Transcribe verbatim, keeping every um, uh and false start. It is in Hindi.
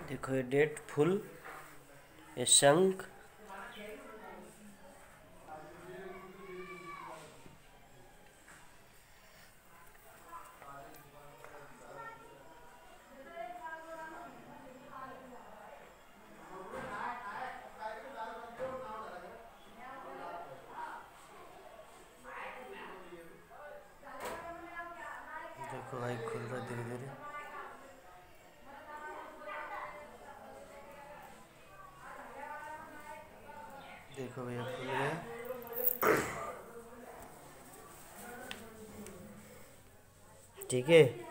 देखो ये डेट फुल, ये शंख, देखो भाई खुल रहा धीरे धीरे। देखो भैया खुल गया। ठीक है।